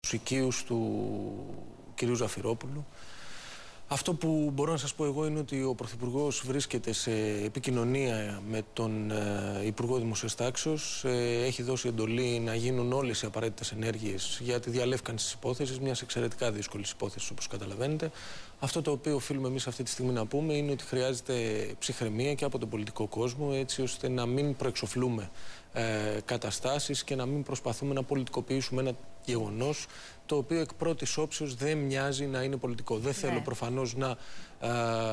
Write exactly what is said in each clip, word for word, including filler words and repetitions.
τους οικείους του κυρίου Ζαφυρόπουλου. Αυτό που μπορώ να σας πω εγώ είναι ότι ο Πρωθυπουργός βρίσκεται σε επικοινωνία με τον ε, Υπουργό Δημοσίας Τάξεως. Ε, έχει δώσει εντολή να γίνουν όλες οι απαραίτητες ενέργειες για τη διαλεύκανση της υπόθεσης, μιας εξαιρετικά δύσκολης υπόθεσης όπως καταλαβαίνετε. Αυτό το οποίο οφείλουμε εμείς αυτή τη στιγμή να πούμε είναι ότι χρειάζεται ψυχραιμία και από τον πολιτικό κόσμο, έτσι ώστε να μην προεξοφλούμε ε, καταστάσεις και να μην προσπαθούμε να πολιτικοποιήσουμε ένα γεγονός το οποίο εκ πρώτης όψεως δεν μοιάζει να είναι πολιτικό. Δεν ναι. θέλω προφανώς να ε,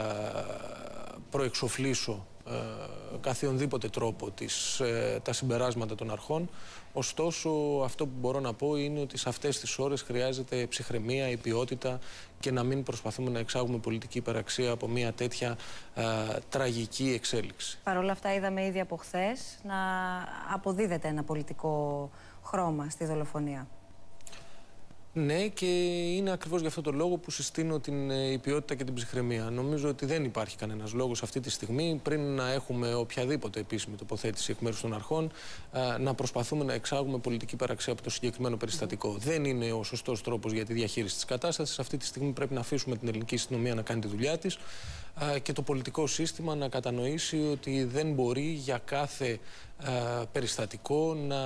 προεξοφλήσω ε, καθιονδήποτε τρόπο τις, ε, τα συμπεράσματα των αρχών. Ωστόσο, αυτό που μπορώ να πω είναι ότι σε αυτές τις ώρες χρειάζεται ψυχραιμία, η ποιότητα και να μην προσπαθούμε να εξάγουμε πολιτική υπεραξία από μια τέτοια ε, τραγική εξέλιξη. Παρ' όλα αυτά είδαμε ήδη από χθες να αποδίδεται ένα πολιτικό χρώμα στη δολοφονία. Ναι, και είναι ακριβώς για αυτό το λόγο που συστήνω την η ποιότητα και την ψυχραιμία. Νομίζω ότι δεν υπάρχει κανένας λόγος αυτή τη στιγμή, πριν να έχουμε οποιαδήποτε επίσημη τοποθέτηση εκ μέρους των αρχών, να προσπαθούμε να εξάγουμε πολιτική υπεραξία από το συγκεκριμένο περιστατικό. Mm. Δεν είναι ο σωστός τρόπος για τη διαχείριση της κατάστασης. Αυτή τη στιγμή πρέπει να αφήσουμε την ελληνική αστυνομία να κάνει τη δουλειά της και το πολιτικό σύστημα να κατανοήσει ότι δεν μπορεί για κάθε περιστατικό να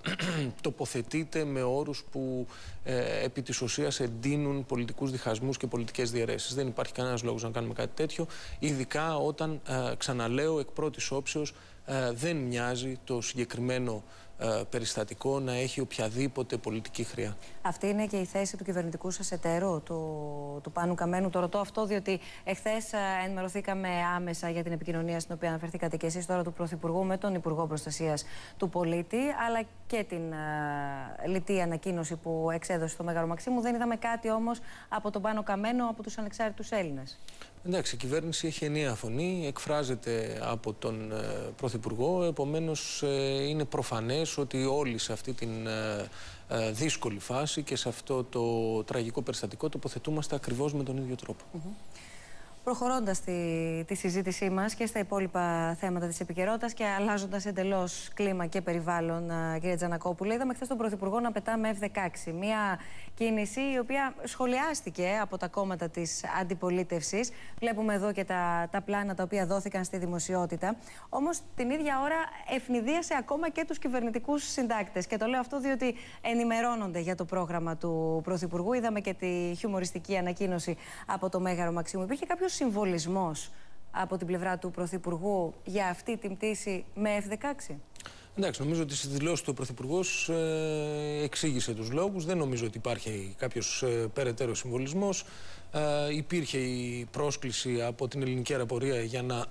τοποθετείται με όρους που ε, επί της ουσίας εντείνουν πολιτικούς διχασμούς και πολιτικές διαιρέσεις. Δεν υπάρχει κανένας λόγος να κάνουμε κάτι τέτοιο, ειδικά όταν, ε, ξαναλέω, εκ πρώτης όψεως ε, δεν μοιάζει το συγκεκριμένο ε, περιστατικό να έχει οποιαδήποτε πολιτική χρειά. Αυτή είναι και η θέση του κυβερνητικού σας εταίρου, του, του Πάνου Καμένου. Το ρωτώ αυτό διότι εχθές ε, ενημερωθήκαμε άμεσα για την επικοινωνία στην οποία αναφερθήκατε και εσείς τώρα του Πρωθυπουργού με τον Υπουργό Προστασίας του Πολίτη, αλλά και την ε, λιτή ανακοίνωση που εξέδωσε στο Μέγαρο Μαξίμου. Δεν είδαμε κάτι όμως από τον Πάνο Καμένο, από τους ανεξάρτητους Έλληνες. Εντάξει, η κυβέρνηση έχει ενιαία φωνή, εκφράζεται από τον ε, Πρωθυπουργό, επομένως ε, είναι προφανές ότι όλοι σε αυτή την ε, ε, δύσκολη φάση και σε αυτό το τραγικό περιστατικό τοποθετούμαστε ακριβώς με τον ίδιο τρόπο. Mm-hmm. Προχωρώντας τη, τη συζήτησή μας και στα υπόλοιπα θέματα της επικαιρότητας και αλλάζοντας εντελώς κλίμα και περιβάλλον, κύριε Τζανακόπουλε, είδαμε χθες τον Πρωθυπουργό να πετά με εφ δεκαέξι. Μια κίνηση η οποία σχολιάστηκε από τα κόμματα της αντιπολίτευσης. Βλέπουμε εδώ και τα, τα πλάνα τα οποία δόθηκαν στη δημοσιότητα. Όμως την ίδια ώρα ευνηδίασε ακόμα και τους κυβερνητικούς συντάκτες. Και το λέω αυτό διότι ενημερώνονται για το πρόγραμμα του Πρωθυπουργού. Είδαμε και τη χιουμοριστική ανακοίνωση από το Μέγαρο Μαξίμου. Υπήρχε κάποιος συμβολισμός από την πλευρά του Πρωθυπουργού για αυτή την πτήση με εφ δεκαέξι? Εντάξει, νομίζω ότι στις δηλώσεις του ο Πρωθυπουργός ε, εξήγησε τους λόγους. Δεν νομίζω ότι υπάρχει κάποιος ε, περαιτέρω συμβολισμός. Ε, υπήρχε η πρόσκληση από την ελληνική αεροπορία για να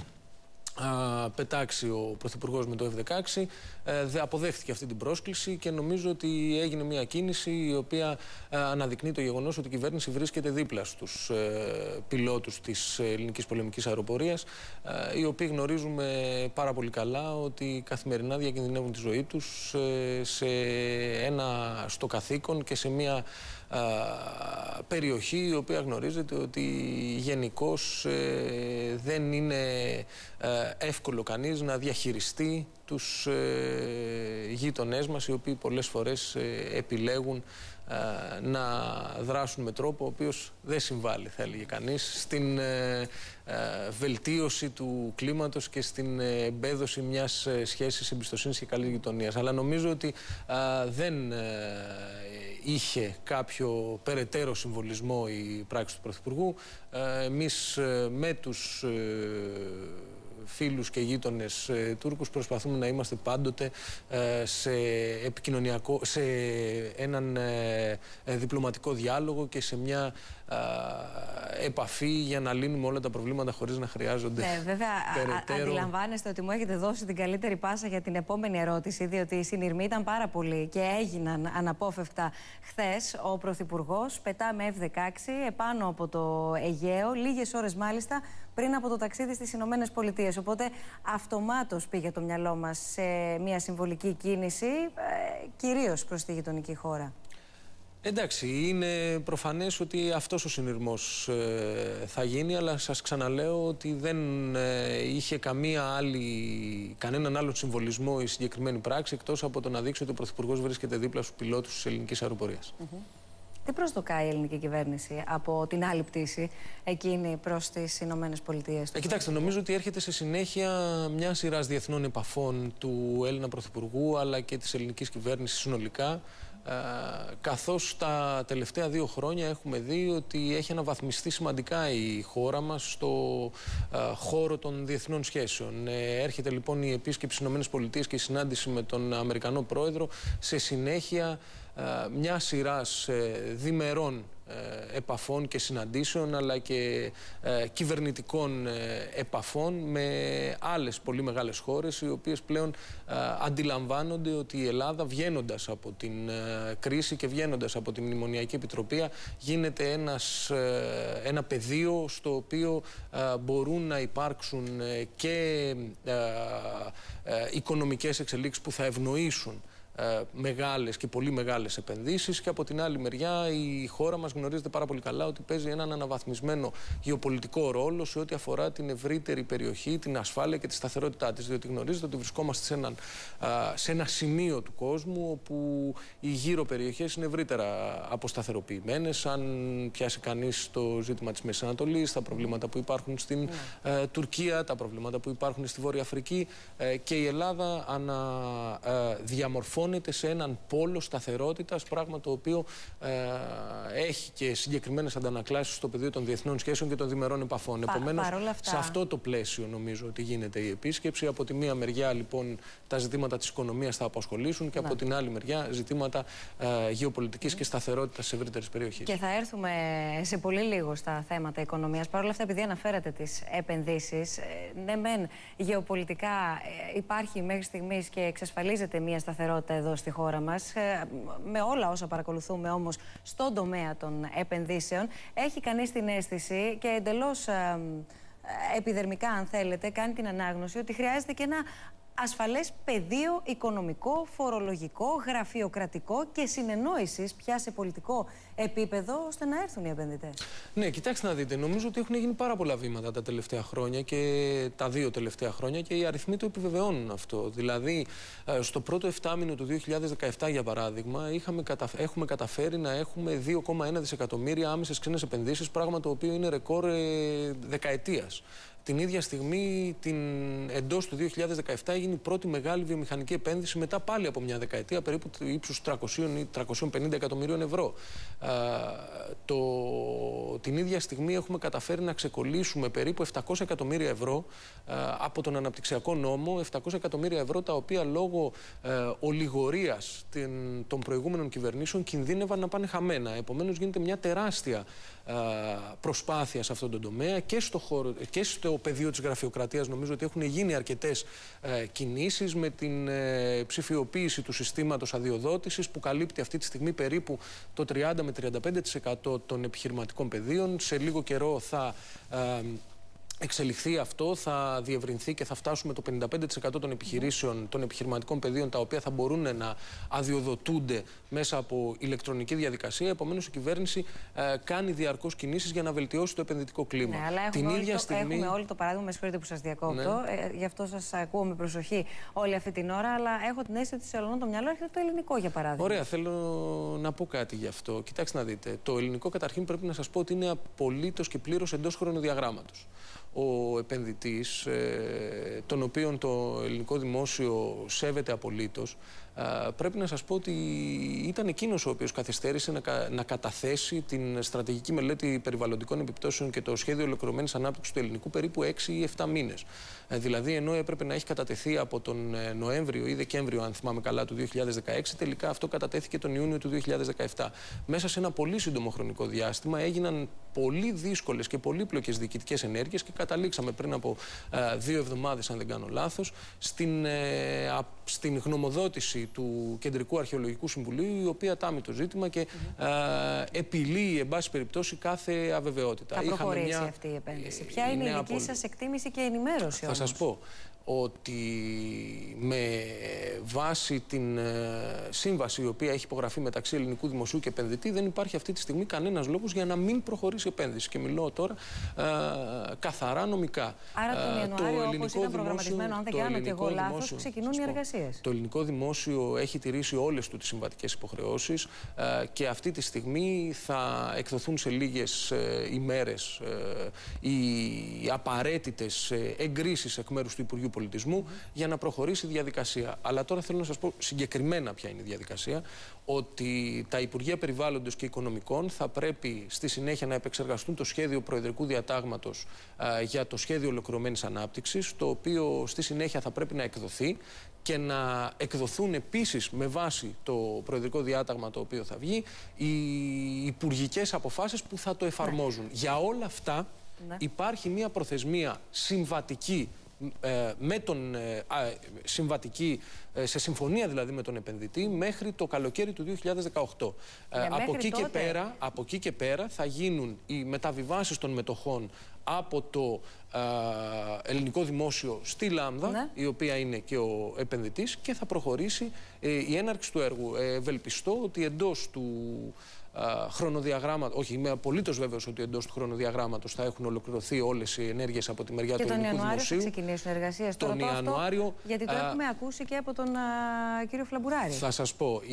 α, πετάξει ο Πρωθυπουργός με το εφ δεκαέξι. Ε, δε αποδέχτηκε αυτή την πρόσκληση και νομίζω ότι έγινε μια κίνηση η οποία ε, αναδεικνύει το γεγονός ότι η κυβέρνηση βρίσκεται δίπλα στους ε, πιλότους της ελληνικής πολεμικής αεροπορίας, ε, οι οποίοι γνωρίζουμε πάρα πολύ καλά ότι καθημερινά διακινδυνεύουν τη ζωή τους ε, σε ένα στο καθήκον και σε μια ε, περιοχή η οποία γνωρίζετε ότι γενικώς ε, δεν είναι ε, εύκολο κανείς να διαχειριστεί τους ε, γείτονές μας, οι οποίοι πολλές φορές ε, επιλέγουν ε, να δράσουν με τρόπο ο οποίος δεν συμβάλλει, θα έλεγε κανείς, στην ε, ε, βελτίωση του κλίματος και στην εμπέδωση μιας ε, σχέσης εμπιστοσύνης και καλής γειτονίας. Αλλά νομίζω ότι ε, δεν ε, είχε κάποιο περαιτέρω συμβολισμό η πράξη του Πρωθυπουργού. Ε, εμείς ε, με τους ε, φίλους και γείτονες ε, Τούρκους προσπαθούμε να είμαστε πάντοτε ε, σε επικοινωνιακό, σε έναν ε, ε, διπλωματικό διάλογο και σε μια ε, επαφή για να λύνουμε όλα τα προβλήματα χωρίς να χρειάζονται ναι, βέβαια, περαιτέρω. Αντιλαμβάνεστε ότι μου έχετε δώσει την καλύτερη πάσα για την επόμενη ερώτηση, διότι οι συνειρμοί ήταν πάρα πολλοί και έγιναν αναπόφευκτα χθες. Ο Πρωθυπουργός πετά με εφ δεκαέξι επάνω από το Αιγαίο, λίγες ώρες μάλιστα πριν από το ταξίδι στις Ηνωμένες Πολιτείες. Οπότε αυτομάτως πήγε το μυαλό μας σε μια συμβολική κίνηση, ε, κυρίως προς τη γειτονική χώρα. Εντάξει, είναι προφανές ότι αυτός ο συνειρμός ε, θα γίνει, αλλά σας ξαναλέω ότι δεν ε, είχε καμία άλλη, κανέναν άλλον συμβολισμό η συγκεκριμένη πράξη, εκτός από το να δείξει ότι ο Πρωθυπουργός βρίσκεται δίπλα στους πιλότους της ελληνικής αεροπορίας. Mm-hmm. Τι προσδοκάει η ελληνική κυβέρνηση από την άλλη πτήση εκείνη προς τις Ηνωμένες Πολιτείες? Ε, κοιτάξτε, νομίζω ότι έρχεται σε συνέχεια μια σειρά διεθνών επαφών του Έλληνα Πρωθυπουργού αλλά και της ελληνικής κυβέρνησης συνολικά. Ε, καθώς τα τελευταία δύο χρόνια έχουμε δει ότι έχει αναβαθμιστεί σημαντικά η χώρα μας στο ε, χώρο των διεθνών σχέσεων. Ε, έρχεται λοιπόν η επίσκεψη στις ΗΠΑ και η συνάντηση με τον Αμερικανό Πρόεδρο σε συνέχεια ε, μια σειράς ε, διμερών ε, επαφών και συναντήσεων αλλά και ε, κυβερνητικών ε, επαφών με άλλες πολύ μεγάλες χώρες οι οποίες πλέον ε, αντιλαμβάνονται ότι η Ελλάδα βγαίνοντας από την ε, κρίση και βγαίνοντας από τη Μνημονιακή Επιτροπή γίνεται ένας, ε, ένα πεδίο στο οποίο ε, μπορούν να υπάρξουν ε, και ε, ε, οικονομικές εξελίξεις που θα ευνοήσουν Ε, μεγάλες και πολύ μεγάλες επενδύσεις και από την άλλη μεριά η χώρα μας γνωρίζετε πάρα πολύ καλά ότι παίζει έναν αναβαθμισμένο γεωπολιτικό ρόλο σε ό,τι αφορά την ευρύτερη περιοχή, την ασφάλεια και τη σταθερότητά της, διότι γνωρίζετε ότι βρισκόμαστε σε, έναν, α, σε ένα σημείο του κόσμου όπου οι γύρω περιοχές είναι ευρύτερα αποσταθεροποιημένες. Αν πιάσει κανείς το ζήτημα της Μέσης Ανατολής, τα προβλήματα που υπάρχουν στην mm. ε, Τουρκία, τα προβλήματα που υπάρχουν στη Βόρεια Αφρική ε, και η Ελλάδα αναδιαμορφώνει σε έναν πόλο σταθερότητας, πράγμα το οποίο ε, έχει και συγκεκριμένες αντανακλάσεις στο πεδίο των διεθνών σχέσεων και των διμερών επαφών. Πα, Επομένως, αυτά... σε αυτό το πλαίσιο νομίζω ότι γίνεται η επίσκεψη. Από τη μία μεριά, λοιπόν, τα ζητήματα της οικονομίας θα απασχολήσουν και να. από την άλλη μεριά ζητήματα ε, γεωπολιτικής mm. και σταθερότητας σε ευρύτερες περιοχές. Και θα έρθουμε σε πολύ λίγο στα θέματα οικονομίας. Παρ' όλα αυτά, επειδή αναφέρατε τις επενδύσεις, ε, ναι, μεν γεωπολιτικά ε, υπάρχει μέχρι στιγμής και εξασφαλίζεται μια σταθερότητα εδώ στη χώρα μας, με όλα όσα παρακολουθούμε όμως στον τομέα των επενδύσεων, έχει κανείς την αίσθηση και εντελώς ε, ε, επιδερμικά αν θέλετε, κάνει την ανάγνωση ότι χρειάζεται και ένα ασφαλές πεδίο οικονομικό, φορολογικό, γραφειοκρατικό και συνεννόησης πια σε πολιτικό επίπεδο ώστε να έρθουν οι επενδυτές. Ναι, κοιτάξτε να δείτε. Νομίζω ότι έχουν γίνει πάρα πολλά βήματα τα τελευταία χρόνια και τα δύο τελευταία χρόνια και οι αριθμοί το επιβεβαιώνουν αυτό. Δηλαδή, στο πρώτο εφτάμηνο του δύο χιλιάδες δεκαεπτά, για παράδειγμα, είχαμε καταφ... έχουμε καταφέρει να έχουμε δύο κόμμα ένα δισεκατομμύρια άμεσες ξένες επενδύσεις, πράγμα το οποίο είναι ρεκόρ ε, δεκαετίας. Την ίδια στιγμή, την... εντός του δύο χιλιάδες δεκαεπτά, έγινε η πρώτη μεγάλη βιομηχανική επένδυση μετά πάλι από μια δεκαετία, περίπου του ύψους τριακόσια ή τριακόσια πενήντα εκατομμυρίων ευρώ. Α, το... Την ίδια στιγμή έχουμε καταφέρει να ξεκολλήσουμε περίπου επτακόσια εκατομμύρια ευρώ α, από τον αναπτυξιακό νόμο, επτακόσια εκατομμύρια ευρώ τα οποία λόγω α, ολιγορίας την... των προηγούμενων κυβερνήσεων κινδύνευαν να πάνε χαμένα. Επομένως, γίνεται μια τεράστια α, προσπάθεια σε αυτόν τον τομέα και στο χώρο και στο το πεδίο της γραφειοκρατίας. Νομίζω ότι έχουν γίνει αρκετές ε, κινήσεις με την ε, ψηφιοποίηση του συστήματος αδειοδότησης που καλύπτει αυτή τη στιγμή περίπου το τριάντα με τριάντα πέντε τοις εκατό των επιχειρηματικών πεδίων. Σε λίγο καιρό θα ε, εξελιχθεί αυτό, θα διευρυνθεί και θα φτάσουμε το πενήντα πέντε τοις εκατό των επιχειρήσεων, των επιχειρηματικών πεδίων, τα οποία θα μπορούν να αδειοδοτούνται μέσα από ηλεκτρονική διαδικασία. Επομένως, η κυβέρνηση ε, κάνει διαρκώς κινήσεις για να βελτιώσει το επενδυτικό κλίμα. Ναι, αλλά την ίδια το, στιγμή... έχουμε όλοι το παράδειγμα, με συγχωρείτε που σας διακόπτω, ναι. ε, γι' αυτό σας ακούω με προσοχή όλη αυτή την ώρα, αλλά έχω την αίσθηση ότι σε όλο το μυαλό έρχεται το ελληνικό, για παράδειγμα. Ωραία, θέλω να πω κάτι γι' αυτό. Κοιτάξτε να δείτε. Το ελληνικό, καταρχήν, πρέπει να σας πω ότι είναι απολύτως και πλήρως εντός χρονοδιαγράμματος. Ο επενδυτής, ε, τον οποίον το ελληνικό δημόσιο σέβεται απολύτως, ε, πρέπει να σας πω ότι ήταν εκείνος ο οποίος καθυστέρησε να, να καταθέσει την στρατηγική μελέτη περιβαλλοντικών επιπτώσεων και το σχέδιο ολοκληρωμένης ανάπτυξης του ελληνικού περίπου έξι ή επτά μήνες. Ε, δηλαδή, ενώ έπρεπε να έχει κατατεθεί από τον Νοέμβριο ή Δεκέμβριο, αν θυμάμαι καλά, του δύο χιλιάδες δεκαέξι, τελικά αυτό κατατέθηκε τον Ιούνιο του δύο χιλιάδες δεκαεπτά. Μέσα σε ένα πολύ σύντομο χρονικό διάστημα έγιναν πολύ δύσκολες και πολύπλοκες διοικητικές ενέργειες και καταλήξαμε πριν από ε, δύο εβδομάδες, αν δεν κάνω λάθος, στην, ε, στην γνωμοδότηση έκθεση του Κεντρικού Αρχαιολογικού Συμβουλίου, η οποία τάμει το ζήτημα και mm-hmm. ε, επιλύει, εν πάση περιπτώσει, κάθε αβεβαιότητα. Θα προχωρήσει μια... αυτή η επένδυση. Ποια είναι, είναι η δική απο... σας εκτίμηση και ενημέρωση Θα όμως? σας πω ότι με βάση την ε, σύμβαση η οποία έχει υπογραφεί μεταξύ ελληνικού δημοσίου και επενδυτή, δεν υπάρχει αυτή τη στιγμή κανένας λόγος για να μην προχωρήσει επένδυση. Και μιλώ τώρα ε, καθαρά νομικά. Άρα τον Ιανουάριο, ε, όπως ήταν προγραμματισμένο, αν δεν κάνω και εγώ λάθος, ξεκινούν οι εργασίες. Το ελληνικό δημόσιο έχει τηρήσει όλες του τις συμβατικές υποχρεώσεις ε, και αυτή τη στιγμή θα εκδοθούν σε λίγες ε, ημέρες ε, οι απαραίτητες ε, εγκρίσεις εκ μέρους του Υπουργείου Πολιτισμού mm-hmm. για να προχωρήσει η διαδικασία. Αλλά τώρα θέλω να σας πω συγκεκριμένα ποια είναι η διαδικασία, ότι τα Υπουργεία Περιβάλλοντος και Οικονομικών θα πρέπει στη συνέχεια να επεξεργαστούν το σχέδιο προεδρικού διατάγματος α, για το σχέδιο ολοκληρωμένης ανάπτυξης, το οποίο στη συνέχεια θα πρέπει να εκδοθεί και να εκδοθούν επίσης με βάση το προεδρικό διάταγμα το οποίο θα βγει οι υπουργικές αποφάσεις που θα το εφαρμόζουν. Ναι. Για όλα αυτά ναι. υπάρχει μια προθεσμία συμβατική με τον, συμβατική, σε συμφωνία δηλαδή με τον επενδυτή μέχρι το καλοκαίρι του δύο χιλιάδες δεκαοκτώ. Ε, από, εκεί και πέρα, από εκεί και πέρα θα γίνουν οι μεταβιβάσεις των μετοχών από το ε, ελληνικό δημόσιο στη Λάμδα, ναι. η οποία είναι και ο επενδυτής, και θα προχωρήσει ε, η έναρξη του έργου. Ε, ευελπιστώ ότι εντός του Uh, χρονοδιαγράμματα, όχι, είμαι απολύτως βέβαιος ότι εντός του χρονοδιαγράμματος θα έχουν ολοκληρωθεί όλες οι ενέργειες από τη μεριά και του ελληνικού δημοσίου. Και τον Ιανουάριο θα ξεκινήσουν εργασίες. Τον Τώρα Ιανουάριο. Αυτό, γιατί το uh, έχουμε ακούσει και από τον uh, κύριο Φλαμπουράρη. Θα σας πω,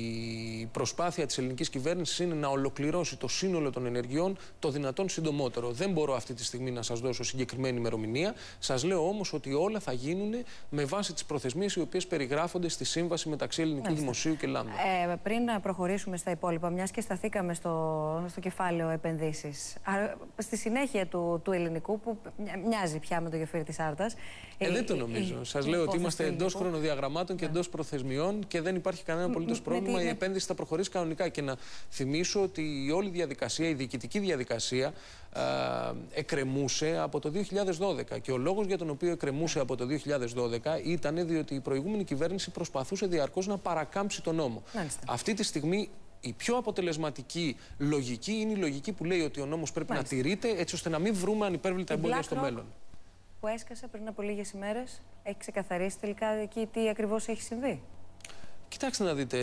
η προσπάθεια της ελληνικής κυβέρνησης είναι να ολοκληρώσει το σύνολο των ενεργειών το δυνατόν συντομότερο. Δεν μπορώ αυτή τη στιγμή να σας δώσω συγκεκριμένη ημερομηνία. Σας λέω όμως ότι όλα θα γίνουν με βάση τις προθεσμίες οι οποίες περιγράφονται στη σύμβαση μεταξύ ελληνικού Μάλιστα. δημοσίου και Λάμδα. Ε, πριν προχωρήσουμε στα υπόλοιπα, μιας και σταθήκαμε στο, στο κεφάλαιο επενδύσεις. Στη συνέχεια του, του ελληνικού, που μοιάζει πια με το γεφύρι της Άρτας. Ε, ε, δεν το νομίζω. Η, Σας η, λέω η ότι είμαστε εντός χρονοδιαγραμμάτων και ναι. εντός προθεσμιών και δεν υπάρχει κανένα απολύτως πρόβλημα. Με, η επένδυση θα προχωρήσει κανονικά. Και να θυμίσω ότι η όλη διαδικασία, η διοικητική διαδικασία, ε, εκκρεμούσε από το δύο χιλιάδες δώδεκα. Και ο λόγος για τον οποίο εκκρεμούσε από το δύο χιλιάδες δώδεκα ήταν διότι η προηγούμενη κυβέρνηση προσπαθούσε διαρκώς να παρακάμψει τον νόμο. Μάλιστα. Αυτή τη στιγμή η πιο αποτελεσματική λογική είναι η λογική που λέει ότι ο νόμος πρέπει Μάλιστα. να τηρείται, έτσι ώστε να μην βρούμε ανυπέρβλητα εμπόδια στο μέλλον. Που έσκασε πριν από λίγες ημέρες, έχει ξεκαθαρίσει τελικά εκεί τι ακριβώς έχει συμβεί? Κοιτάξτε να δείτε,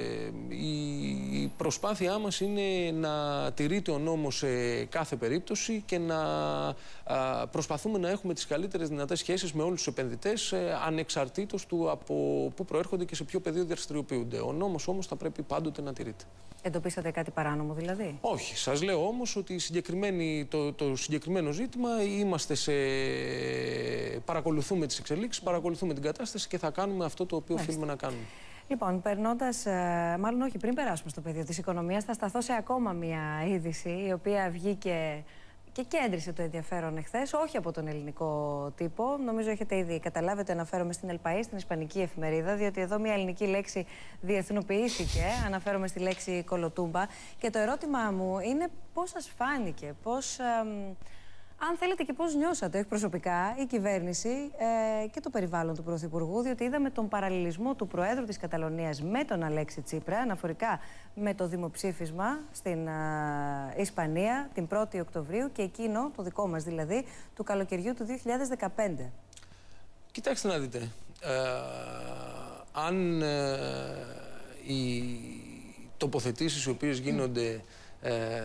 η προσπάθειά μας είναι να τηρείται ο νόμος σε κάθε περίπτωση και να προσπαθούμε να έχουμε τις καλύτερες δυνατές σχέσεις με όλους τους επενδυτές, ανεξαρτήτως του από πού προέρχονται και σε ποιο πεδίο δραστηριοποιούνται. Ο νόμος όμως θα πρέπει πάντοτε να τηρείται. Εντοπίσατε κάτι παράνομο δηλαδή? Όχι. Σας λέω όμως ότι το, το συγκεκριμένο ζήτημα είμαστε σε... παρακολουθούμε τις εξελίξεις, παρακολουθούμε την κατάσταση και θα κάνουμε αυτό το οποίο οφείλουμε να κάνουμε. Λοιπόν, περνώντας, μάλλον όχι, πριν περάσουμε στο πεδίο της οικονομίας, θα σταθώ σε ακόμα μία είδηση η οποία βγήκε και κέντρισε το ενδιαφέρον εχθές, όχι από τον ελληνικό τύπο. Νομίζω έχετε ήδη καταλάβει ότι αναφέρομαι στην El País, στην ισπανική εφημερίδα, διότι εδώ μία ελληνική λέξη διεθνοποιήθηκε. Αναφέρομαι στη λέξη κολοτούμπα. Και το ερώτημά μου είναι πώς σας φάνηκε, πώς... αν θέλετε και πώς νιώσατε, όχι προσωπικά, η κυβέρνηση ε, και το περιβάλλον του Πρωθυπουργού, διότι είδαμε τον παραλληλισμό του Προέδρου της Καταλωνίας με τον Αλέξη Τσίπρα, αναφορικά με το δημοψήφισμα στην ε, Ισπανία την πρώτη Οκτωβρίου και εκείνο, το δικό μας δηλαδή, του καλοκαιριού του δύο χιλιάδες δεκαπέντε. Κοιτάξτε να δείτε, ε, αν ε, οι τοποθετήσεις οι οποίες γίνονται ε,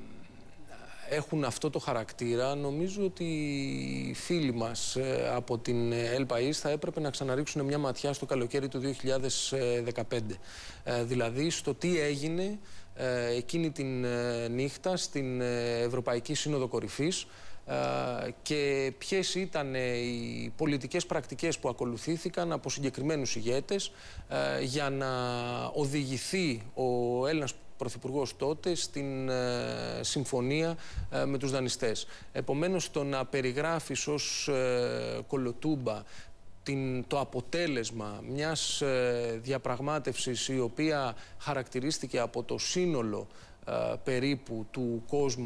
έχουν αυτό το χαρακτήρα, νομίζω ότι οι φίλοι μας ε, από την El País θα έπρεπε να ξαναρίξουν μια ματιά στο καλοκαίρι του δύο χιλιάδες δεκαπέντε. Ε, δηλαδή στο τι έγινε ε, εκείνη την ε, νύχτα στην ε, Ευρωπαϊκή Σύνοδο Κορυφής ε, και ποιες ήταν οι πολιτικές πρακτικές που ακολουθήθηκαν από συγκεκριμένους ηγέτες ε, για να οδηγηθεί ο Έλληνας Πρωθυπουργός τότε στην ε, συμφωνία ε, με τους δανειστές. Επομένως, το να περιγράφεις ως ε, κολοτούμπα την, το αποτέλεσμα μιας ε, διαπραγμάτευσης η οποία χαρακτηρίστηκε από το σύνολο ε, περίπου του κόσμου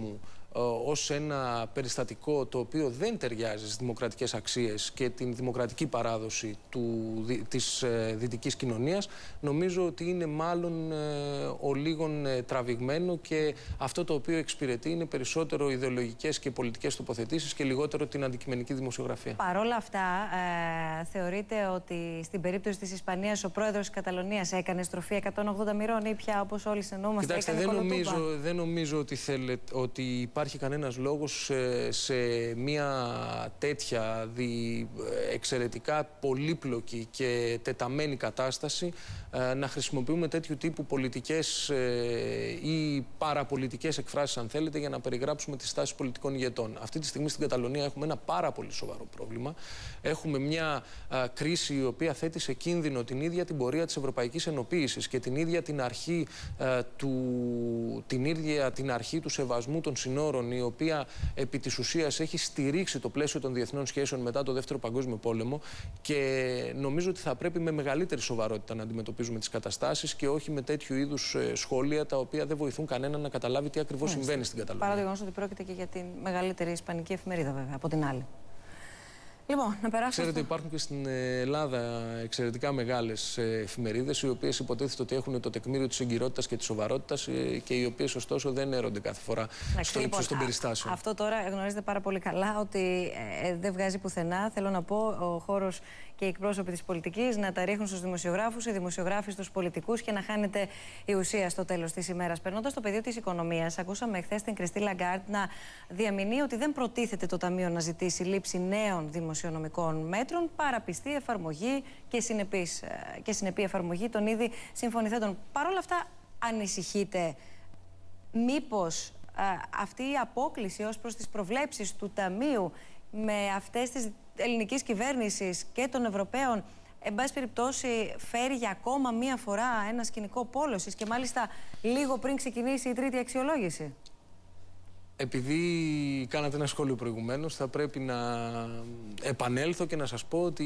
ως ένα περιστατικό το οποίο δεν ταιριάζει στις δημοκρατικές αξίες και την δημοκρατική παράδοση του, της ε, δυτικής κοινωνίας, νομίζω ότι είναι μάλλον ε, ο λίγον ε, τραβηγμένο, και αυτό το οποίο εξυπηρετεί είναι περισσότερο ιδεολογικές και πολιτικές τοποθετήσεις και λιγότερο την αντικειμενική δημοσιογραφία. Παρ' όλα αυτά, ε, θεωρείτε ότι στην περίπτωση της Ισπανίας ο πρόεδρος της Καταλωνίας έκανε στροφή εκατόν ογδόντα μοιρών, ή πια όπως όλοι συνεννοούμαστε? Κοιτάξτε, δεν νομίζω, δεν νομίζω ότι, θέλετε, ότι υπάρχει κανένας λόγος σε, σε μια τέτοια δι, εξαιρετικά πολύπλοκη και τεταμένη κατάσταση ε, να χρησιμοποιούμε τέτοιου τύπου πολιτικές ε, ή παραπολιτικές εκφράσεις, αν θέλετε, για να περιγράψουμε τις στάσεις πολιτικών ηγετών. Αυτή τη στιγμή στην Καταλωνία έχουμε ένα πάρα πολύ σοβαρό πρόβλημα. Έχουμε μια α, κρίση η οποία θέτει σε κίνδυνο την ίδια την πορεία της ευρωπαϊκής ενοποίησης και την ίδια την αρχή, α, του, την ίδια την αρχή του σεβασμού των συνόρων, η οποία επί της ουσίας έχει στηρίξει το πλαίσιο των διεθνών σχέσεων μετά το Δεύτερο Παγκόσμιο Πόλεμο, και νομίζω ότι θα πρέπει με μεγαλύτερη σοβαρότητα να αντιμετωπίζουμε τις καταστάσεις και όχι με τέτοιου είδους ε, σχόλια τα οποία δεν βοηθούν κανέναν να καταλάβει τι ακριβώς συμβαίνει στην Καταλωνία. Παρά το γεγονός ότι πρόκειται και για την μεγαλύτερη ισπανική εφημερίδα, βέβαια, από την άλλη. Λοιπόν, να περάσουμε. Ξέρετε, στο... υπάρχουν και στην Ελλάδα εξαιρετικά μεγάλες εφημερίδες, οι οποίες υποτίθεται ότι έχουν το τεκμήριο της εγκυρότητας και της σοβαρότητας και οι οποίες ωστόσο δεν έρονται κάθε φορά στο ύψος των περιστάσεων. Αυτό τώρα γνωρίζετε πάρα πολύ καλά ότι ε, δεν βγάζει πουθενά. Θέλω να πω, ο χώρος και οι εκπρόσωποι της πολιτικής να τα ρίχνουν στους δημοσιογράφους, οι δημοσιογράφοι στους πολιτικούς, και να χάνεται η ουσία στο τέλος της ημέρας. Περνώντας στο πεδίο της οικονομίας, ακούσαμε χθες την Κριστίν Λαγκάρντ να διαμηνύει ότι δεν προτίθεται το Ταμείο να ζητήσει λήψη νέων δημοσιονομικών μέτρων, παρά πιστή εφαρμογή και, συνεπής, και συνεπή εφαρμογή των ήδη συμφωνηθέντων. Παρ' όλα αυτά, ανησυχείτε μήπως α, αυτή η απόκλιση ως προς τις προβλέψεις του Ταμείου με αυτές τις ελληνικής κυβέρνησης και των Ευρωπαίων, εν πάση περιπτώσει, φέρει για ακόμα μία φορά ένα σκηνικό πόλωσης, και μάλιστα λίγο πριν ξεκινήσει η τρίτη αξιολόγηση? Επειδή κάνατε ένα σχόλιο προηγουμένως, θα πρέπει να επανέλθω και να σας πω ότι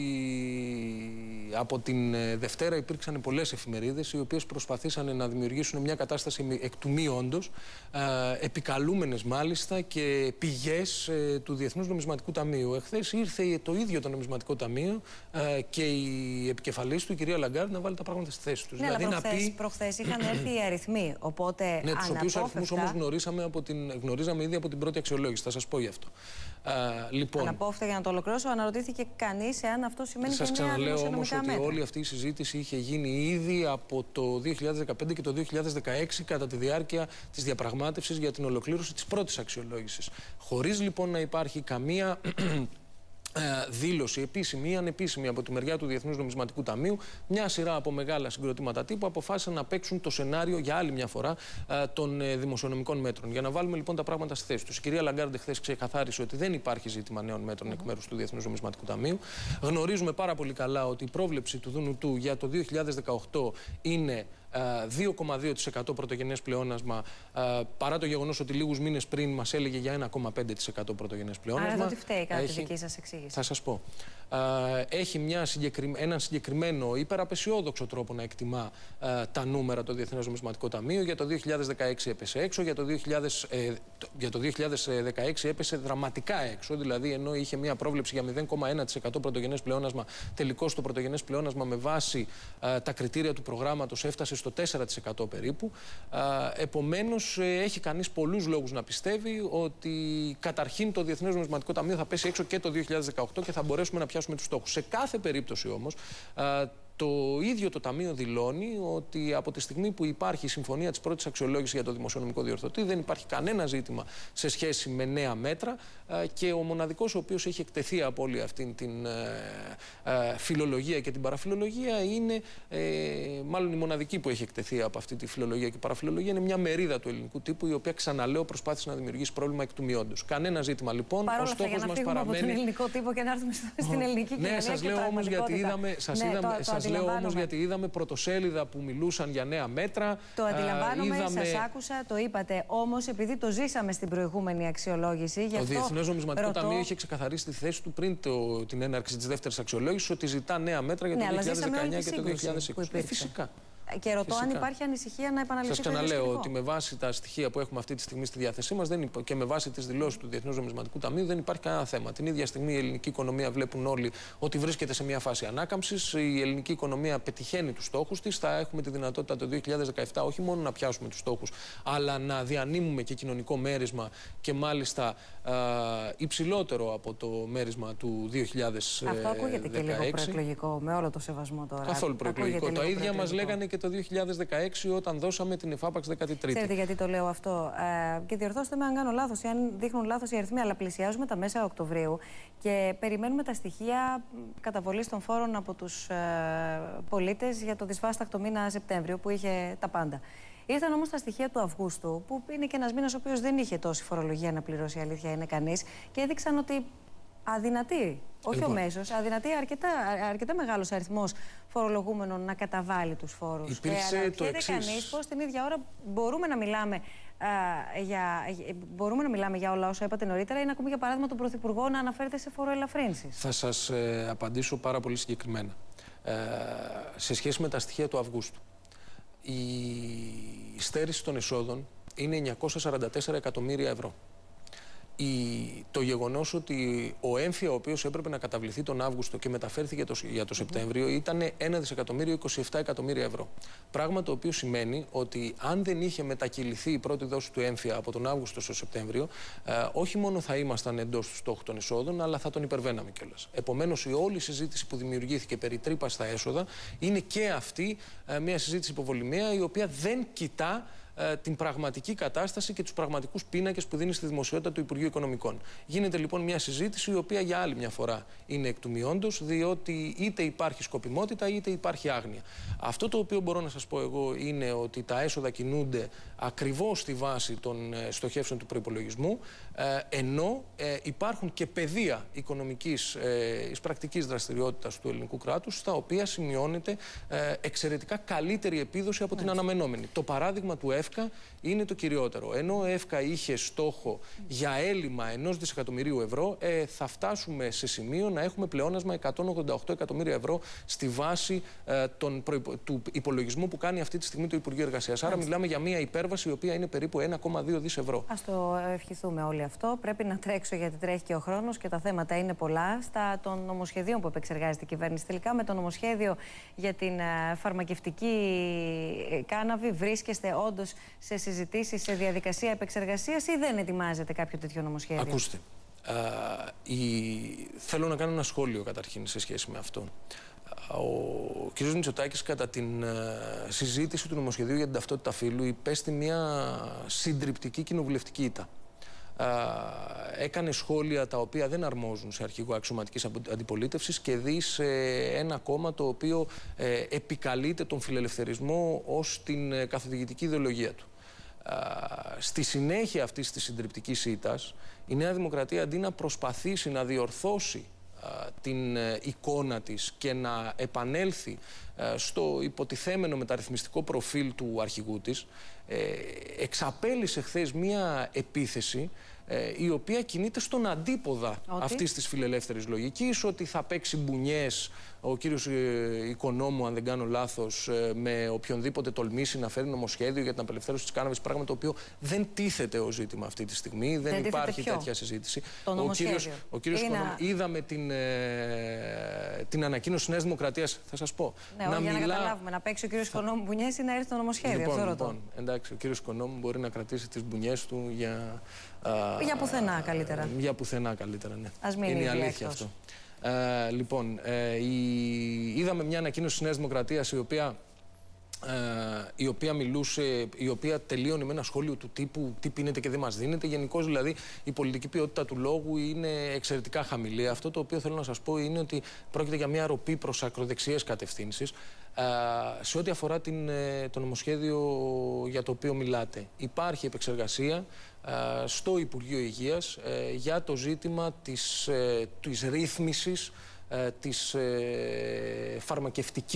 από την Δευτέρα υπήρξαν πολλές εφημερίδες οι οποίες προσπαθήσαν να δημιουργήσουν μια κατάσταση εκ του μη όντως, επικαλούμενες μάλιστα και πηγές του Διεθνούς Νομισματικού Ταμείου. Εχθές ήρθε το ίδιο το Νομισματικό Ταμείο και η επικεφαλής του, η κυρία Λαγκάρντ, να βάλει τα πράγματα στη θέση τους. Ναι, δηλαδή, αλλά προχθές, να πει... προχθές είχαν έρθει οι αριθμοί, οπότε ναι, τους οποίους αριθμούς όμως γνωρίσαμε από την, γνωρίζαμε ήδη από την πρώτη αξιολόγηση. Θα σας πω γι' αυτό. Α, λοιπόν, Αναπόφευκτα, για να το ολοκληρώσω, αναρωτήθηκε κανείς εάν αυτό σημαίνει σας και μια ξαναλέω όμως ότι μέτρα. όλη αυτή η συζήτηση είχε γίνει ήδη από το δύο χιλιάδες δεκαπέντε και το δύο χιλιάδες δεκαέξι κατά τη διάρκεια της διαπραγμάτευσης για την ολοκλήρωση της πρώτης αξιολόγησης. Χωρίς λοιπόν να υπάρχει καμία δήλωση επίσημη ή ανεπίσημη από τη μεριά του Διεθνούς Νομισματικού Ταμείου, μια σειρά από μεγάλα συγκροτήματα τύπου αποφάσισαν να παίξουν το σενάριο για άλλη μια φορά των δημοσιονομικών μέτρων. Για να βάλουμε λοιπόν τα πράγματα στη θέση τους. Η κυρία Λαγκάρντ χθες ξεκαθάρισε ότι δεν υπάρχει ζήτημα νέων μέτρων εκ μέρους του Διεθνούς Νομισματικού Ταμείου. Γνωρίζουμε πάρα πολύ καλά ότι η πρόβλεψη του ΔΝΤ για το δύο χιλιάδες δεκαοκτώ είναι δύο κόμμα δύο τοις εκατό πρωτογενές πλεόνασμα, παρά το γεγονός ότι λίγους μήνες πριν μας έλεγε για ένα κόμμα πέντε τοις εκατό πρωτογενές πλεόνασμα. Άρα, τι φταίει κατά τη δική σας εξήγηση? Θα σας πω. Έχει μια συγκεκρι... έναν συγκεκριμένο υπεραπεσιόδοξο τρόπο να εκτιμά α, τα νούμερα το Διεθνές Νομισματικό Ταμείο. Για το δύο χιλιάδες δεκαέξι έπεσε έξω, για το, δύο χιλιάδες, ε, για το δύο χιλιάδες δεκαέξι έπεσε δραματικά έξω. Δηλαδή, ενώ είχε μια πρόβλεψη για μηδέν κόμμα ένα τοις εκατό πρωτογενές πλεόνασμα, τελικώς το πρωτογενές πλεόνασμα με βάση α, τα κριτήρια του προγράμματος έφτασε στο τέσσερα τοις εκατό περίπου. Επομένως, έχει κανείς πολλούς λόγους να πιστεύει ότι καταρχήν το Διεθνές Νομισματικό Ταμείο θα πέσει έξω και το δύο χιλιάδες δεκαοκτώ και θα μπορέσουμε να πιάσουμε τους στόχους. Σε κάθε περίπτωση όμως, το ίδιο το Ταμείο δηλώνει ότι από τη στιγμή που υπάρχει η συμφωνία της πρώτης αξιολόγησης για το δημοσιονομικό διορθωτή, δεν υπάρχει κανένα ζήτημα σε σχέση με νέα μέτρα, και ο μοναδικός ο οποίος έχει εκτεθεί από όλη αυτή την φιλολογία και την παραφιλολογία είναι, μάλλον η μοναδική που έχει εκτεθεί από αυτή τη φιλολογία και παραφιλολογία, είναι μια μερίδα του ελληνικού τύπου, η οποία, ξαναλέω, προσπάθησε να δημιουργήσει πρόβλημα εκ του μειόντος. Κανένα ζήτημα λοιπόν. Παρόλα ο αυτά, στόχος μας παραμένει. Από τον ελληνικό τύπο και να έρθουμε στην ελληνική κοινωνία. Ναι, σας λέω όμως γιατί είδαμε. Σας ναι, είδαμε, το, σας λέω όμως γιατί είδαμε πρωτοσέλιδα που μιλούσαν για νέα μέτρα. Το αντιλαμβάνομαι, είδαμε... σας άκουσα, το είπατε. Όμως, επειδή το ζήσαμε στην προηγούμενη αξιολόγηση. Το Διεθνές Νομισματικό ρωτώ... Ταμείο είχε ξεκαθαρίσει τη θέση του πριν το, την έναρξη της δεύτερης αξιολόγησης ότι ζητά νέα μέτρα για το ναι, δύο χιλιάδες δεκαεννιά και το δύο χιλιάδες είκοσι. Ε, φυσικά. Και ρωτώ Φυσικά. αν υπάρχει ανησυχία να επαναληφθεί. Σας ξαναλέω ότι με βάση τα στοιχεία που έχουμε αυτή τη στιγμή στη διάθεσή μας και με βάση τις δηλώσεις του Διεθνούς Νομισματικού Ταμείου δεν υπάρχει κανένα θέμα. Την ίδια στιγμή η ελληνική οικονομία βλέπουν όλοι ότι βρίσκεται σε μια φάση ανάκαμψης. Η ελληνική οικονομία πετυχαίνει τους στόχους της. Θα έχουμε τη δυνατότητα το δύο χιλιάδες δεκαεπτά όχι μόνο να πιάσουμε τους στόχους, αλλά να διανύμουμε και κοινωνικό μέρισμα και μάλιστα α, υψηλότερο από το μέρισμα του δύο χιλιάδες δεκαέξι. Αυτό ακούγεται και λίγο προεκλογικό, με όλο το σεβασμό τώρα. Καθόλου προεκλογικό. Τα ίδια μας λέγανε και το δύο χιλιάδες δεκαέξι όταν δώσαμε την εφάπαξ δέκατη τρίτη. Ξέρετε γιατί το λέω αυτό. Ε, και διορθώστε με αν κάνω λάθος ή αν δείχνουν λάθος οι αριθμοί, αλλά πλησιάζουμε τα μέσα Οκτωβρίου και περιμένουμε τα στοιχεία καταβολής των φόρων από τους ε, πολίτες για το δυσβάστακτο μήνα Σεπτέμβριο που είχε τα πάντα. Ήρθαν όμως τα στοιχεία του Αυγούστου, που είναι και ένας μήνας ο οποίος δεν είχε τόση φορολογία να πληρώσει, αλήθεια είναι κανείς, και έδειξαν ότι αδυνατεί, όχι λοιπόν. ο μέσος, αδυνατεί αρκετά, αρκετά μεγάλος αριθμός φορολογούμενων να καταβάλει τους φόρους. Υπήρξε και αναρωτιέται το εξής. κανείς πώς την ίδια ώρα μπορούμε να μιλάμε, α, για, μπορούμε να μιλάμε για όλα όσα είπατε νωρίτερα ή να ακούμε για παράδειγμα τον Πρωθυπουργό να αναφέρεται σε φοροελαφρύνσεις. Θα σας ε, απαντήσω πάρα πολύ συγκεκριμένα. Ε, σε σχέση με τα στοιχεία του Αυγούστου. Η στέρηση των εσόδων είναι εννιακόσια σαράντα τέσσερα εκατομμύρια ευρώ. Η, το γεγονός ότι ο έμφυα ο οποίος έπρεπε να καταβληθεί τον Αύγουστο και μεταφέρθηκε το, για το Σεπτέμβριο ήταν ένα δισεκατομμύριο είκοσι επτά εκατομμύρια ευρώ. Πράγμα το οποίο σημαίνει ότι αν δεν είχε μετακυληθεί η πρώτη δόση του έμφυα από τον Αύγουστο στο Σεπτέμβριο, ε, όχι μόνο θα ήμασταν εντός του στόχου των εσόδων, αλλά θα τον υπερβαίναμε κιόλας. Επομένως, η όλη συζήτηση που δημιουργήθηκε περί τρύπας στα έσοδα είναι και αυτή ε, μια συζήτηση υποβολημαία η οποία δεν κοιτά την πραγματική κατάσταση και τους πραγματικούς πίνακες που δίνει στη δημοσιότητα του Υπουργείου Οικονομικών. Γίνεται λοιπόν μια συζήτηση η οποία για άλλη μια φορά είναι εκ του μειόντος, διότι είτε υπάρχει σκοπιμότητα είτε υπάρχει άγνοια. Αυτό το οποίο μπορώ να σας πω εγώ είναι ότι τα έσοδα κινούνται ακριβώς στη βάση των στοχεύσεων του προϋπολογισμού, ενώ υπάρχουν και πεδία οικονομικής εις πρακτικής δραστηριότητας του ελληνικού κράτους, στα οποία σημειώνεται εξαιρετικά καλύτερη επίδοση από την αναμενόμενη. Το παράδειγμα του ΕΦΚΑ είναι το κυριότερο. Ενώ ο ΕΦΚΑ είχε στόχο για έλλειμμα ενός δισεκατομμυρίου ευρώ, ε, θα φτάσουμε σε σημείο να έχουμε πλεόνασμα εκατόν ογδόντα οκτώ εκατομμύρια ευρώ στη βάση ε, των προϋπο... του υπολογισμού που κάνει αυτή τη στιγμή το Υπουργείο Εργασίας. Άρα μιλάμε για μια υπέρβαση η οποία είναι περίπου ένα κόμμα δύο δισεκατομμύρια ευρώ. Ας το ευχηθούμε όλοι αυτό. Πρέπει να τρέξω γιατί τρέχει και ο χρόνος και τα θέματα είναι πολλά. Στα των νομοσχεδίων που επεξεργάζεται η κυβέρνηση, τελικά με το νομοσχέδιο για την uh, φαρμακευτική κάναβη βρίσκεστε όντως σε συζητήσεις, σε διαδικασία επεξεργασίας ή δεν ετοιμάζεται κάποιο τέτοιο νομοσχέδιο? Ακούστε, α, η... θέλω να κάνω ένα σχόλιο καταρχήν σε σχέση με αυτό. Ο κ. Μητσοτάκης κατά την α, συζήτηση του νομοσχεδίου για την ταυτότητα φύλου υπέστη μια συντριπτική κοινοβουλευτική ήττα. Uh, έκανε σχόλια τα οποία δεν αρμόζουν σε αρχηγό αξιωματικής αντιπολίτευσης και δει σε ένα κόμμα το οποίο ε, επικαλείται τον φιλελευθερισμό ως την ε, καθοδηγητική ιδεολογία του. Uh, στη συνέχεια αυτής της συντριπτικής ήττας η Νέα Δημοκρατία αντί να προσπαθήσει να διορθώσει uh, την uh, εικόνα της και να επανέλθει uh, στο υποτιθέμενο μεταρρυθμιστικό προφίλ του αρχηγού της, ε, εξαπέλυσε χθες μία επίθεση ε, η οποία κινείται στον αντίποδα ότι? αυτής της φιλελεύθερης λογικής, ότι θα παίξει μπουνιές ο κύριος ε, Οικονόμου, αν δεν κάνω λάθος, ε, με οποιονδήποτε τολμήσει να φέρει νομοσχέδιο για την απελευθέρωση της κάναβης, πράγμα το οποίο δεν τίθεται ως ζήτημα αυτή τη στιγμή, δεν, δεν υπάρχει ποιο? τέτοια συζήτηση. Το ο κύριος, ο κύριος Είναι... Οικονόμου, είδαμε την, ε, την ανακοίνωση της Νέας Δημοκρατίας, θα σας πω. Ναι, να, για μιλά... να καταλάβουμε, να παίξει ο κύριος θα... Οικονόμου μπουνιές ή να έρθει το νομοσχέδιο. Λοιπόν, αυτό λοιπόν, εντάξει, ο κύριος Οικονόμου μπορεί να κρατήσει τις μπουνιές του για... Για πουθενά καλύτερα. Για πουθενά καλύτερα, ναι. Ας μην είναι η αλήθεια εκτός. αυτό. Ε, λοιπόν, ε, η... είδαμε μια ανακοίνωση της Νέας Δημοκρατίας η οποία, ε, η οποία μιλούσε, η οποία τελείωνε με ένα σχόλιο του τύπου τι πίνετε και δεν μας δίνετε. Γενικώς δηλαδή η πολιτική ποιότητα του λόγου είναι εξαιρετικά χαμηλή. Αυτό το οποίο θέλω να σας πω είναι ότι πρόκειται για μια ροπή προς ακροδεξιές κατευθύνσεις. Ε, σε ό,τι αφορά την, το νομοσχέδιο για το οποίο μιλάτε, υπάρχει επεξεργασία στο Υπουργείο Υγείας για το ζήτημα της, της ρύθμισης της φαρμακευτικής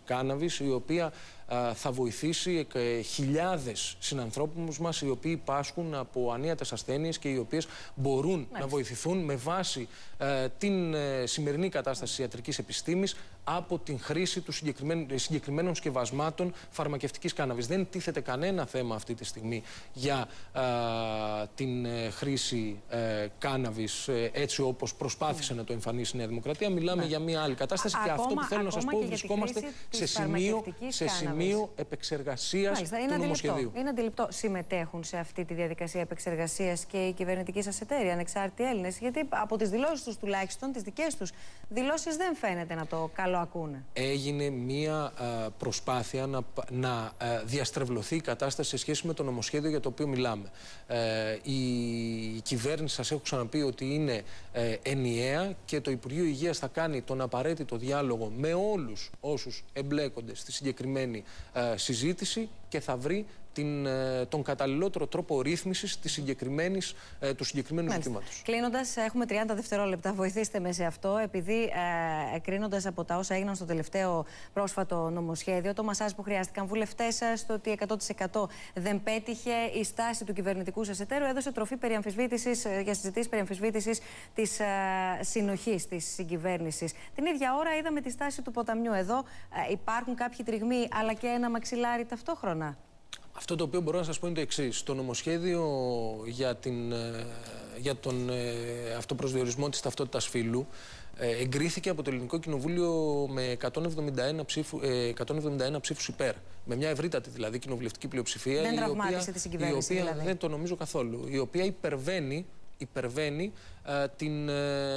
κάναβης, η οποία α, θα βοηθήσει ε, χιλιάδες συνανθρώπους μας οι οποίοι πάσχουν από ανίατες ασθένειες και οι οποίες μπορούν Μάλιστα. να βοηθηθούν με βάση ε, την ε, σημερινή κατάσταση της ιατρικής επιστήμης από την χρήση του συγκεκριμένων, συγκεκριμένων σκευασμάτων φαρμακευτικής κάναβης. Δεν τίθεται κανένα θέμα αυτή τη στιγμή για α, την ε, χρήση ε, κάναβης ε, έτσι όπως προσπάθησε mm. να το εμφανίσει η Νέα Δημοκρατία. Μιλάμε mm. για μια άλλη κατάσταση Α, και ακόμα, αυτό που θέλω να σας πω, βρισκόμαστε σε σημείο, σε σημείο επεξεργασίας Μάλιστα, του είναι νομοσχεδίου. Αντιληπτό. Είναι αντιληπτό. Συμμετέχουν σε αυτή τη διαδικασία επεξεργασίας και οι κυβερνητικοί σας εταίροι, ανεξάρτητοι Έλληνες, γιατί από τις δηλώσεις τους τουλάχιστον, τις δικές τους δηλώσεις, δεν φαίνεται να το καλό ακούνε. Έγινε μία α, προσπάθεια να, να α, διαστρεβλωθεί η κατάσταση σε σχέση με το νομοσχέδιο για το οποίο μιλάμε. Ε, η, η κυβέρνηση, σας έχω ξαναπεί, ότι είναι ε, ενιαία και το Υπουργείο Υγείας θα κάνει τον απαραίτητο διάλογο με όλους όσους εμπλέκονται στη συγκεκριμένη ε, συζήτηση και θα βρει την, τον καταλληλότερο τρόπο ρύθμισης της συγκεκριμένης, του συγκεκριμένου ζητήματος. Κλείνοντας, έχουμε τριάντα δευτερόλεπτα. Βοηθήστε με σε αυτό, επειδή ε, εκρίνοντας από τα όσα έγιναν στο τελευταίο πρόσφατο νομοσχέδιο, το μασάζ που χρειάστηκαν βουλευτές σας, το ότι εκατό τοις εκατό δεν πέτυχε, η στάση του κυβερνητικού σας εταίρου έδωσε τροφή περί αμφισβήτησης, για συζητήσεις περί αμφισβήτησης της ε, συνοχής της συγκυβέρνησης. Την ίδια ώρα είδαμε τη στάση του ποταμιού εδώ. Ε, υπάρχουν κάποιοι τριγμοί, αλλά και ένα μαξιλάρι ταυτόχρονα. Αυτό το οποίο μπορώ να σας πω είναι το εξής. Το νομοσχέδιο για, την, για τον αυτοπροσδιορισμό της ταυτότητας φύλου εγκρίθηκε από το Ελληνικό Κοινοβούλιο με εκατόν εβδομήντα ένα, ψήφου, εκατόν εβδομήντα ένα ψήφους υπέρ. Με μια ευρύτατη δηλαδή κοινοβουλευτική πλειοψηφία. Δεν τραυμάτισε τη συγκυβέρνηση, η οποία, δηλαδή. Δεν το νομίζω καθόλου. Η οποία υπερβαίνει, υπερβαίνει Uh, την, uh,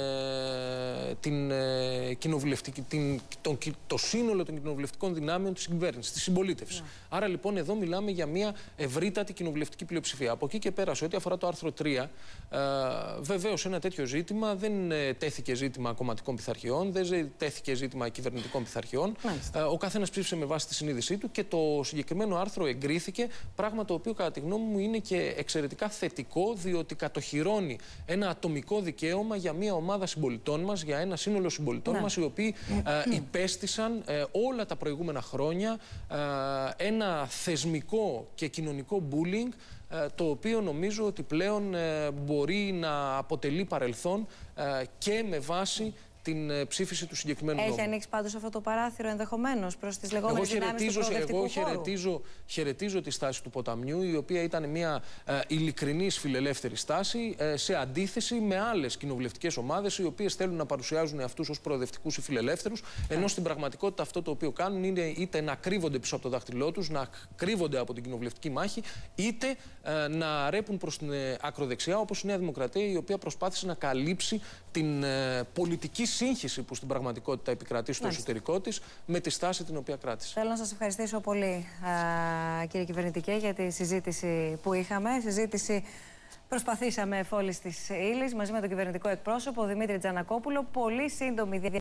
την, uh, κοινοβουλευτική, την, τον, το σύνολο των κοινοβουλευτικών δυνάμεων της κυβέρνησης, της συμπολίτευσης. Yeah. Άρα λοιπόν εδώ μιλάμε για μια ευρύτατη κοινοβουλευτική πλειοψηφία. Από εκεί και πέρα, σε ό,τι αφορά το άρθρο τρία, uh, βεβαίως ένα τέτοιο ζήτημα δεν uh, τέθηκε ζήτημα κομματικών πειθαρχιών, δεν τέθηκε ζήτημα κυβερνητικών πειθαρχιών. Uh, ο καθένας ψήφισε με βάση τη συνείδησή του και το συγκεκριμένο άρθρο εγκρίθηκε, πράγμα το οποίο κατά τη γνώμη μου είναι και εξαιρετικά θετικό, διότι κατοχυρώνει ένα ατομικό δικαίωμα για μια ομάδα συμπολιτών μας, για ένα σύνολο συμπολιτών ναι. μας, οι οποίοι ε, υπέστησαν ε, όλα τα προηγούμενα χρόνια ε, ένα θεσμικό και κοινωνικό bullying, ε, το οποίο νομίζω ότι πλέον ε, μπορεί να αποτελεί παρελθόν ε, και με βάση την ε, ψήφιση του συγκεκριμένου Έχει νόμου. Έχει ανοίξει πάντως αυτό το παράθυρο ενδεχομένως προς τις λεγόμενες δυνάμεις του προοδευτικού Εγώ χαιρετίζω, χαιρετίζω τη στάση του ποταμιού, η οποία ήταν μια ε, ειλικρινής φιλελεύθερη στάση, ε, σε αντίθεση με άλλες κοινοβουλευτικές ομάδες, οι οποίες θέλουν να παρουσιάζουν αυτούς ως προοδευτικούς ή φιλελεύθερους, yeah. ενώ στην πραγματικότητα αυτό το οποίο κάνουν είναι είτε να κρύβονται πίσω από το δάχτυλό τους, να κρύβονται από την κοινοβουλευτική μάχη, είτε ε, να ρέπουν προς την ε, ακροδεξιά, όπως η Νέα Δημοκρατία, η οποία προσπάθησε να καλύψει την ε, πολιτική σύγχυση που στην πραγματικότητα επικρατεί στο Μάλιστα. εσωτερικό της με τη στάση την οποία κράτησε. Θέλω να σας ευχαριστήσω πολύ, α, κύριε Κυβερνητικέ, για τη συζήτηση που είχαμε. Συζήτηση προσπαθήσαμε εφ' όλης της ύλης μαζί με τον κυβερνητικό εκπρόσωπο Δημήτρη Τζανακόπουλο. Πολύ σύντομη